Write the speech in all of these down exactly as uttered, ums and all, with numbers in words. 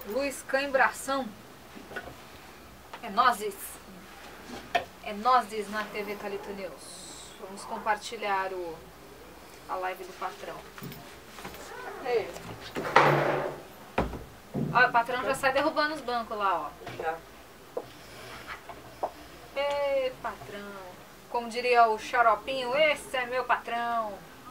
Luiz Cambração. É nozes. É nozes na T V Thalita News. Vamos compartilhar o, a live do patrão. Ei. Olha, o patrão já sai derrubando os bancos lá, ó. Já. Ei, patrão. Como diria o Xaropinho, esse é meu patrão.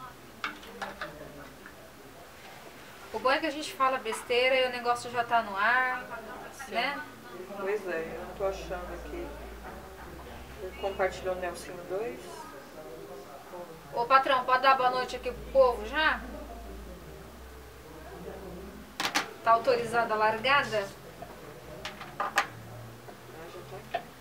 O bom é que a gente fala besteira e o negócio já tá no ar, Sim. né? Pois é, eu não tô achando aqui. Compartilhou o Nelsinho dois. Ô patrão, pode dar boa noite aqui pro povo já? Tá autorizada a largada? Ah, já tá aqui.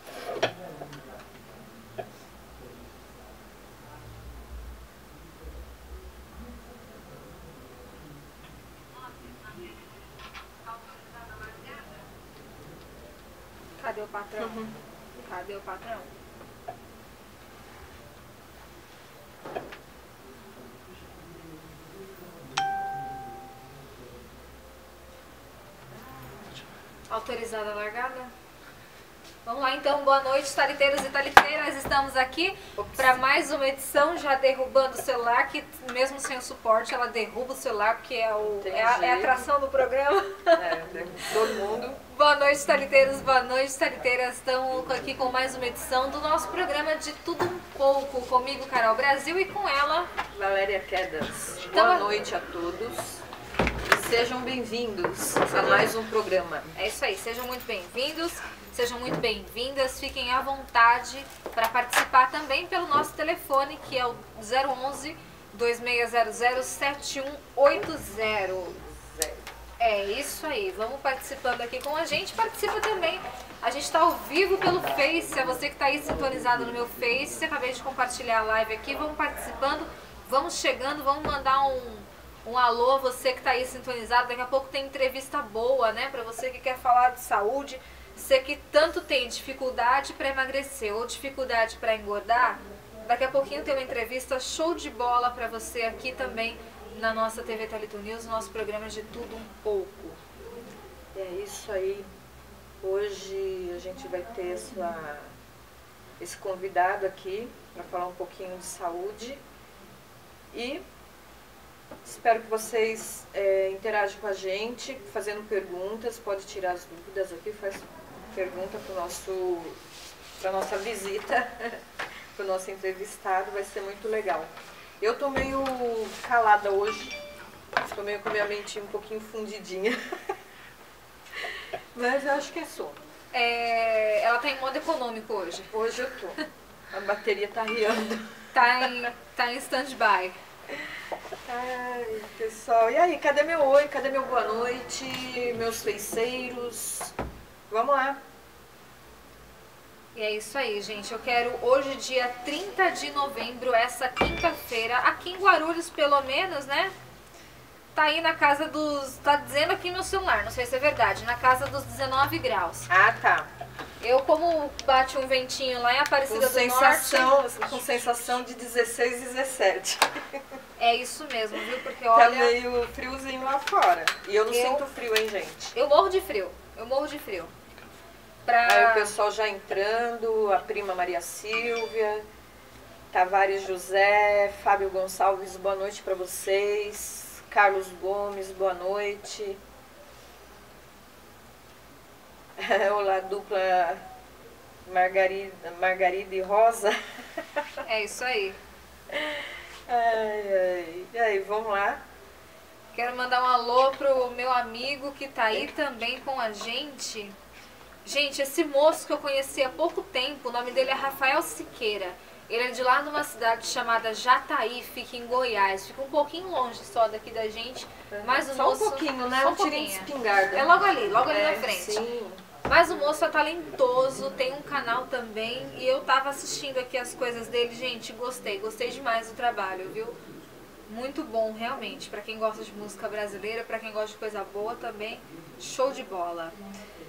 Cadê o patrão? Uhum. Cadê o patrão? Autorizada a largada? Vamos lá então, boa noite, taliteiros e taliteiras. Estamos aqui para mais uma edição, já derrubando o celular, que mesmo sem o suporte ela derruba o celular, porque é, o, é, a, é a atração do programa. É, derruba todo mundo. Boa noite, taliteiros, boa noite, taliteiras. Estamos aqui com mais uma edição do nosso programa de Tudo Um Pouco. Comigo, Carol Brasil, e com ela, Valéria Quedas. Então, Boa noite a todos. Sejam bem-vindos a mais um programa. é isso aí, sejam muito bem-vindos, sejam muito bem-vindas, fiquem à vontade para participar também pelo nosso telefone, que é o zero onze, dois seis zero zero, sete um oito zero. É isso aí, vamos participando aqui com a gente, participa também. A gente está ao vivo pelo Face, é você que está aí sintonizado no meu Face, acabei de compartilhar a live aqui, vamos participando, vamos chegando, vamos mandar um... Um alô, você que está aí sintonizado, daqui a pouco tem entrevista boa, né? Para você que quer falar de saúde, você que tanto tem dificuldade para emagrecer ou dificuldade para engordar, daqui a pouquinho tem uma entrevista show de bola para você aqui também na nossa T V Thalita News, nosso programa de Tudo Um Pouco. É isso aí. Hoje a gente vai ter essa, esse convidado aqui para falar um pouquinho de saúde e espero que vocês é, interajam com a gente, fazendo perguntas, pode tirar as dúvidas aqui, faz pergunta para nosso, para nossa visita, para o nosso entrevistado, vai ser muito legal. Eu estou meio calada hoje, estou meio com a minha mente um pouquinho fundidinha, mas eu acho que é sono. É, ela tá em modo econômico hoje. Hoje eu tô, a bateria tá riando. Tá em, tá em stand-by. Ai, pessoal, e aí, cadê meu oi, cadê meu boa noite, meus feiticeiros? Vamos lá. E é isso aí, gente. Eu quero hoje, dia trinta de novembro, essa quinta-feira, aqui em Guarulhos, pelo menos, né? Tá aí na casa dos... Tá dizendo aqui no celular, não sei se é verdade, na casa dos dezenove graus. Ah, tá. Eu, como bate um ventinho lá em Aparecida Com do sensação, Norte... com sensação de dezesseis, dezessete. É isso mesmo, viu? Porque, Tá olha... meio friozinho lá fora. E eu não Eu- sinto frio, hein, gente? Eu morro de frio. Eu morro de frio. Pra... Aí o pessoal já entrando, a prima Maria Silvia, Tavares José, Fábio Gonçalves, boa noite pra vocês. Carlos Gomes, boa noite. Olá, dupla Margarida, Margarida e Rosa. É isso aí. Ai, ai. E aí, vamos lá? Quero mandar um alô pro meu amigo que tá aí também com a gente. Gente, esse moço que eu conheci há pouco tempo, o nome dele é Rafael Siqueira. Ele é de lá numa cidade chamada Jataí, fica em Goiás. Fica um pouquinho longe só daqui da gente. Mas o Só moço, um pouquinho, né? só Um tirinho de pouquinho. espingarda. É logo ali, logo ali É, na frente. Sim. Mas o moço é talentoso, tem um canal também. E eu tava assistindo aqui as coisas dele. Gente, gostei, gostei demais do trabalho, viu? Muito bom, realmente. Pra quem gosta de música brasileira, pra quem gosta de coisa boa também, show de bola.